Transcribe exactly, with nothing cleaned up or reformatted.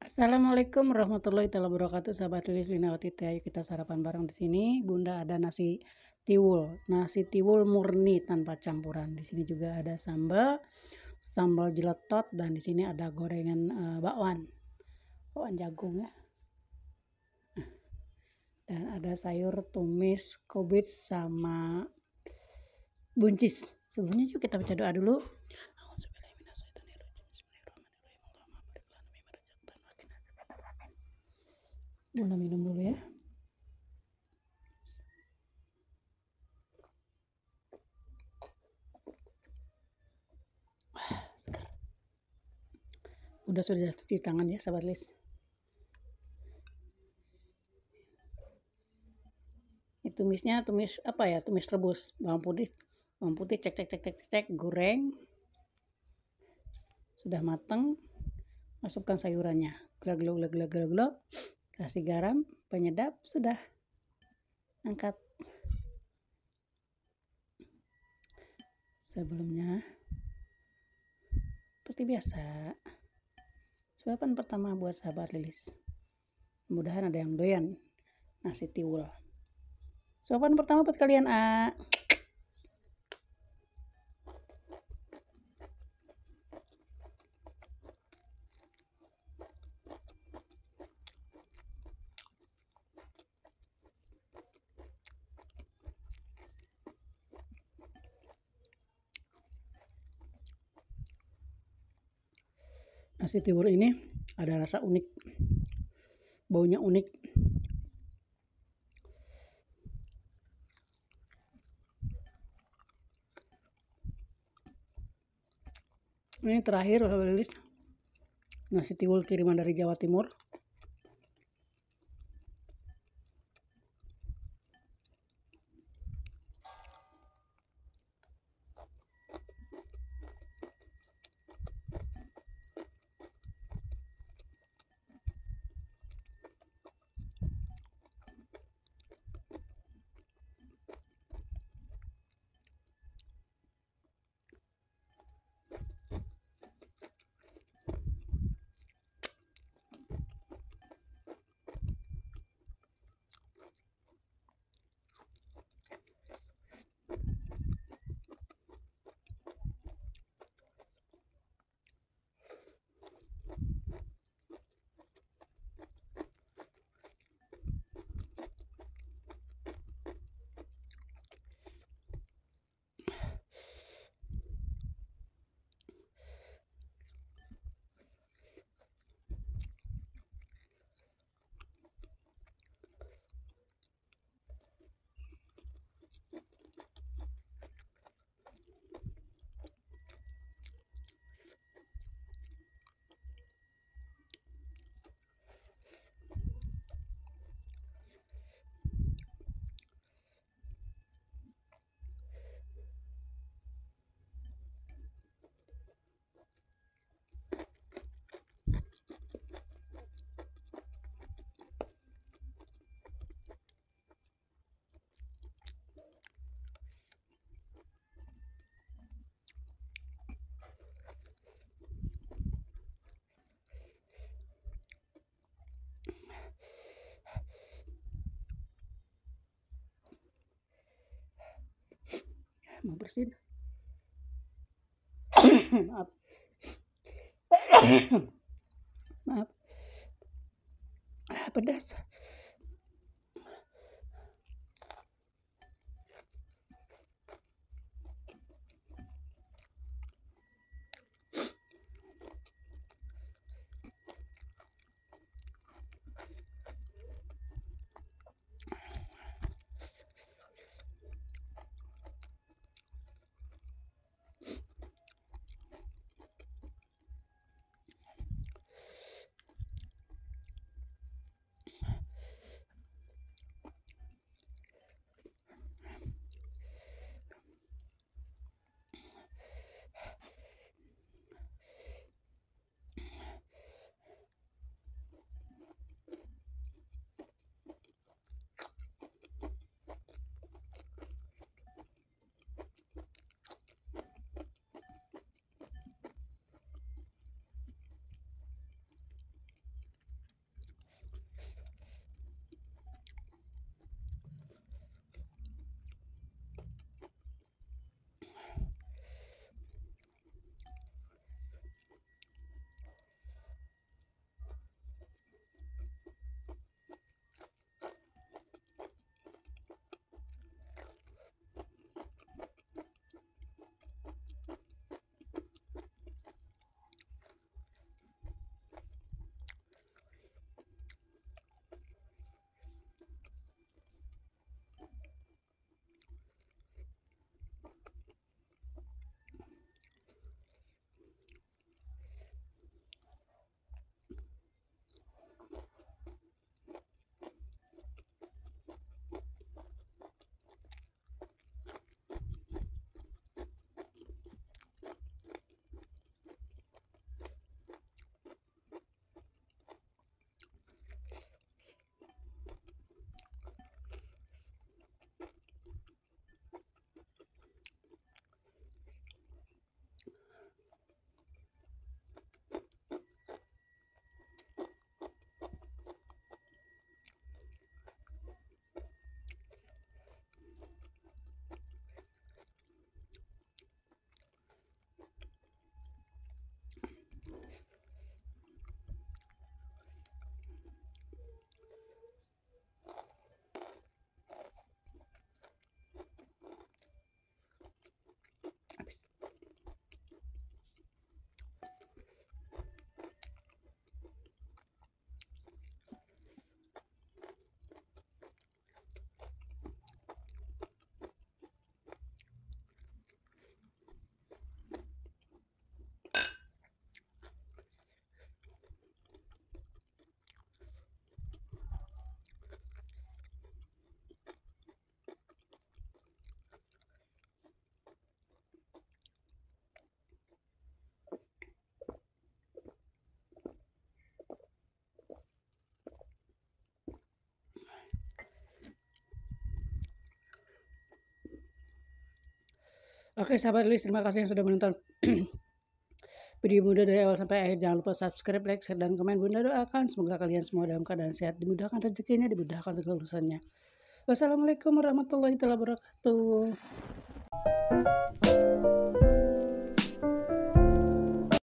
Assalamualaikum warahmatullahi taala wabarakatuh, sahabat Lilis Linawati Teh. Ayo kita sarapan bareng di sini. Bunda ada nasi tiwul, nasi tiwul murni tanpa campuran. Di sini juga ada sambal, sambal jeletot, dan di sini ada gorengan uh, bakwan, bakwan jagung ya. Dan ada sayur tumis kubis sama buncis. Sebelumnya yuk kita baca doa dulu. Bunda minum dulu ya. Udah sudah cuci tangan ya, sahabat Lis. Ini tumisnya tumis apa ya? Tumis rebus, bawang putih, bawang putih cek cek cek cek cek, goreng. Sudah matang, masukkan sayurannya. Glak glok glak glok glok glok. Kasih garam, penyedap, sudah. Angkat. Sebelumnya seperti biasa, suapan pertama buat sahabat Lilis. Mudah-mudahan ada yang doyan nasi tiwul. Suapan pertama buat kalian, A. Nasi tiwul ini ada rasa unik, baunya unik. Ini terakhir sahabat Lilis, nasi tiwul kiriman dari Jawa Timur. Mau bersin. Maaf. Maaf. Pedas. Oke sahabat Lilis, terima kasih yang sudah menonton video Bunda dari awal sampai akhir. Jangan lupa subscribe, like, share, dan komen. Bunda doakan semoga kalian semua dalam keadaan sehat, dimudahkan rezekinya, dimudahkan segala urusannya. Wassalamualaikum warahmatullahi wabarakatuh.